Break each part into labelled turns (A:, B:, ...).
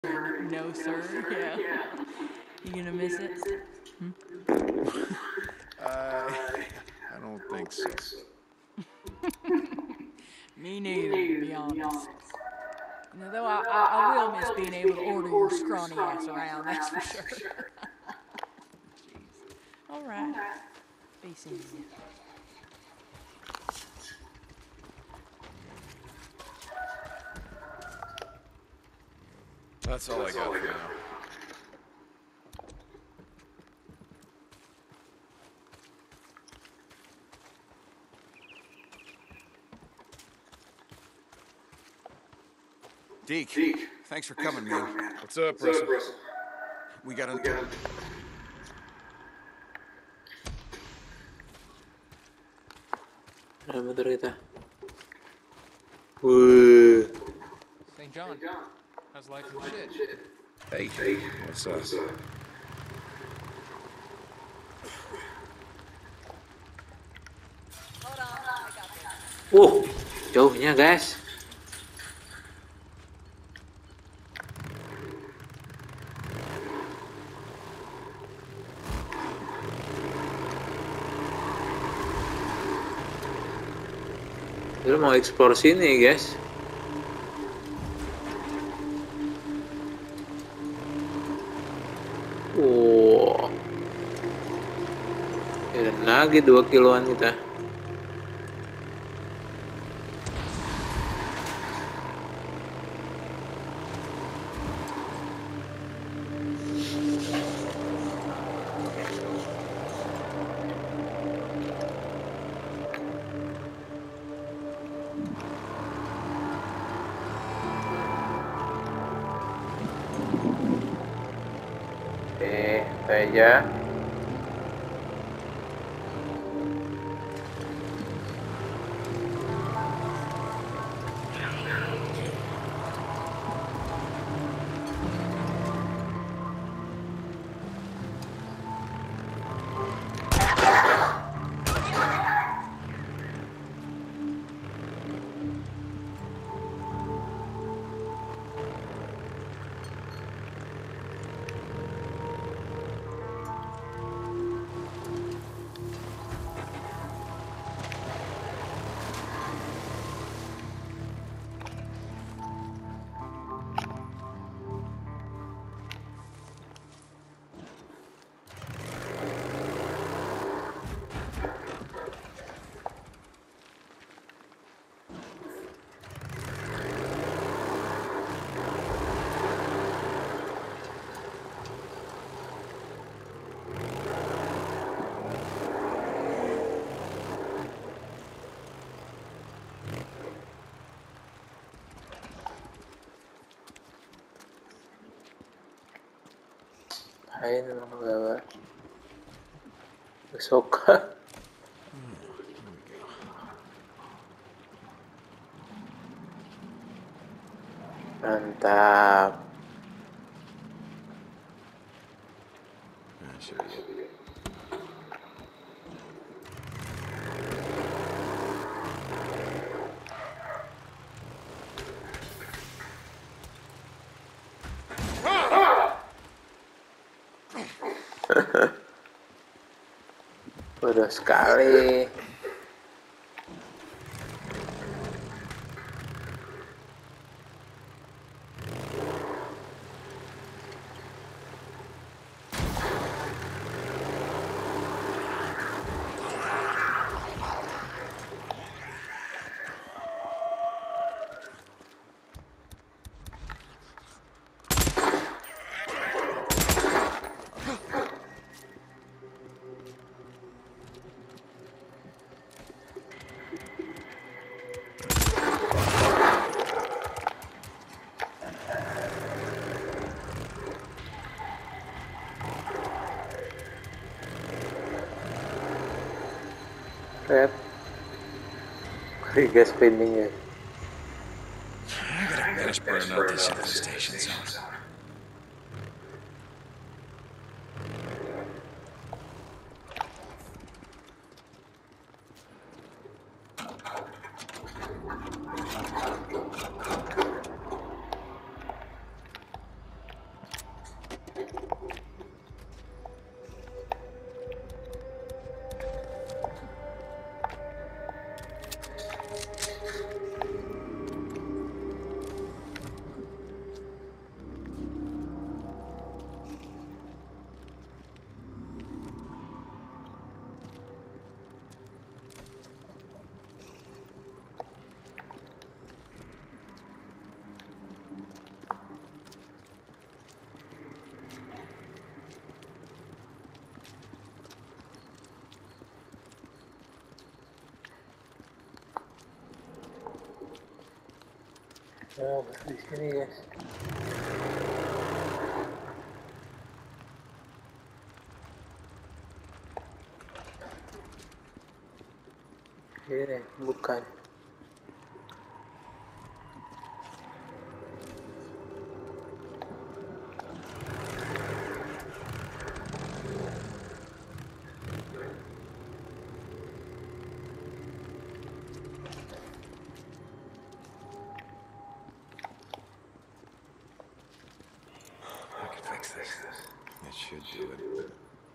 A: No, sir. Yeah. You gonna miss it? Hmm?
B: I I don't think so.
A: Me neither, to be honest. Though I will miss being able to order your scrawny ass around, that's for sure. Jeez. All right. Be seeing you.
B: That's all I got for now.
C: Deke, thanks for coming, man.
B: What's up, Russell?
C: We got an...
D: Ada motor kita. Wuh.
E: St. John, how's life and shit?
B: Hey, what's up?
D: Jauhnya guys. Kita mau explore sini guys. Wow. Dan lagi 2 kiloan kita. Oke, itu aja. Hai memang bawa besok. Mantap.
B: Sure, yeah.
D: Bodoh sekali. Red. Gas spinning ya.
B: I gotta finish burning out this infestation zone.
D: Oh, di sini guys. Ini bukan.
B: I can fix this. It should do it.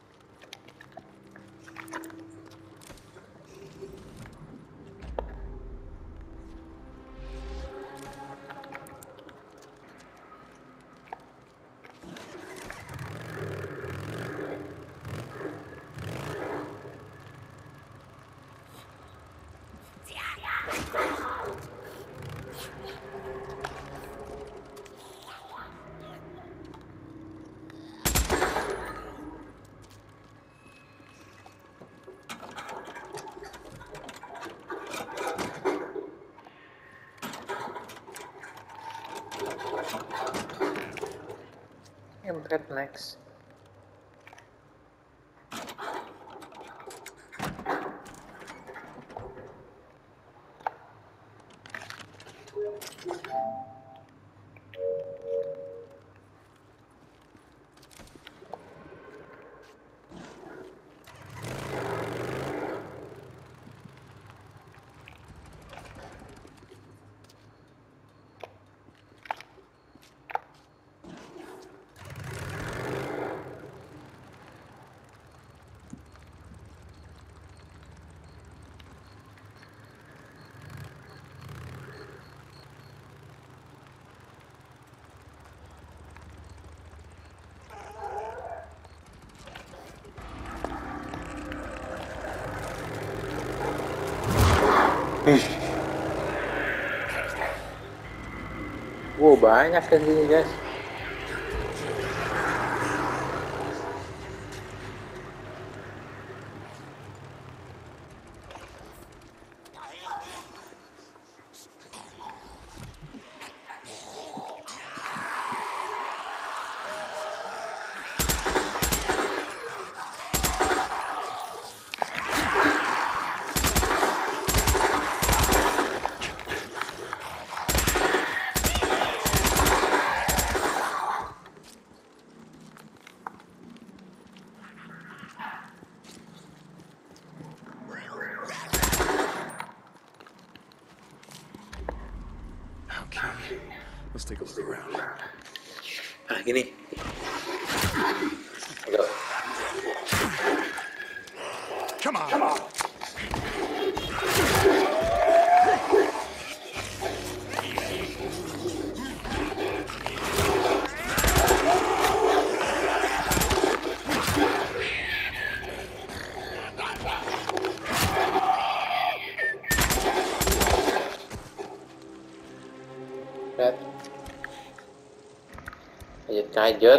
D: Empret next. Wow, banyak kan sini guys.
B: Okay. Let's take a look around.
D: Nah, gini. Aduh.
B: Come on.
D: Lihat. Kajet.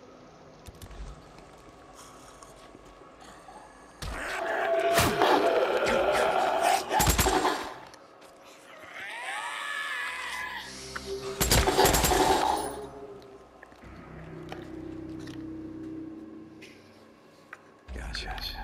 B: Gotcha.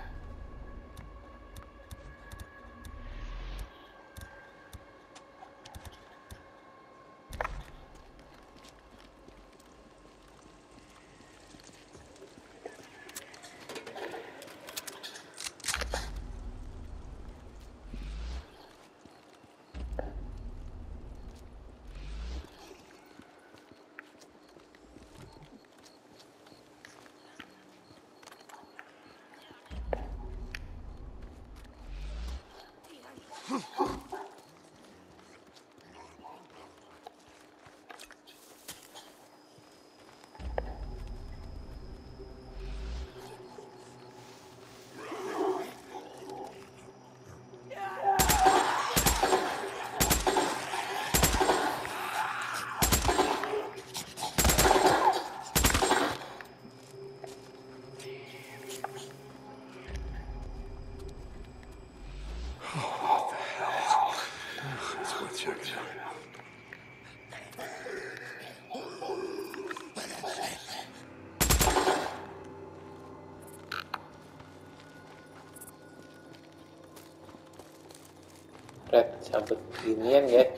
D: Red, sambut ginian guys.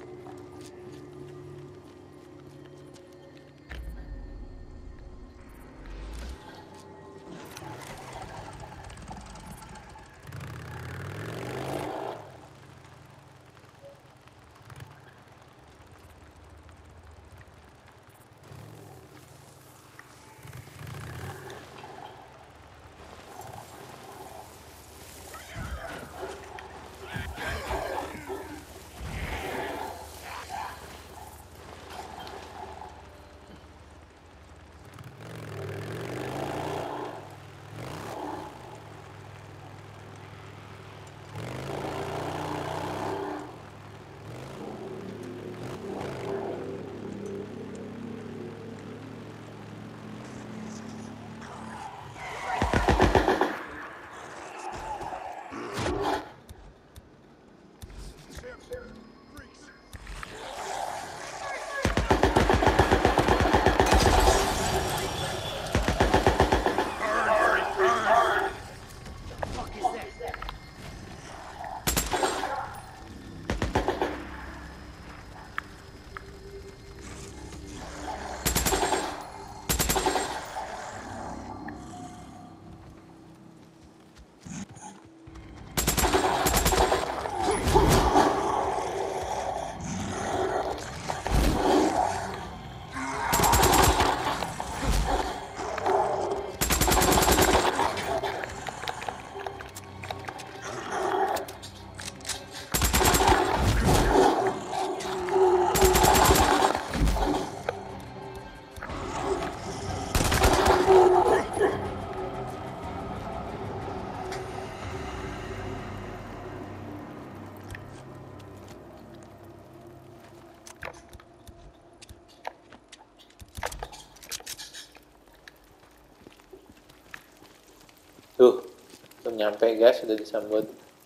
D: Tuh, belum nyampe guys, sudah disambut.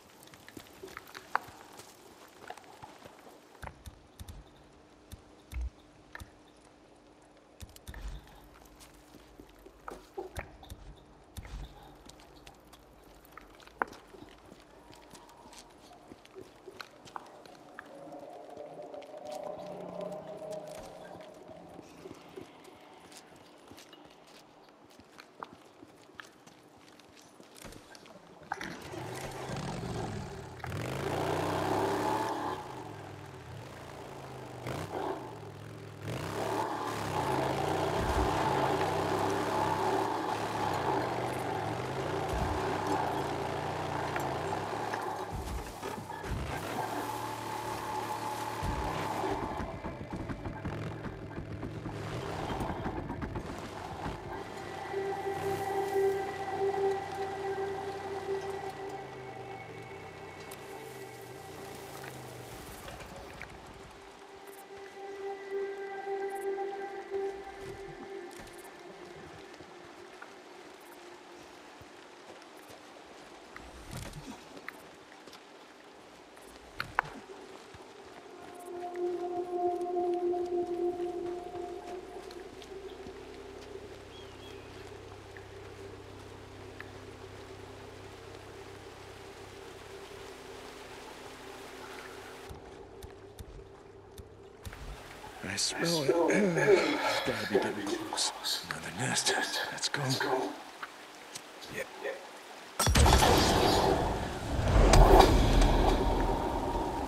B: I smell it. It's gotta be getting close. Another nest. Let's go. Yeah.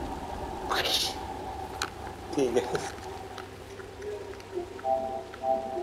D: Tiga.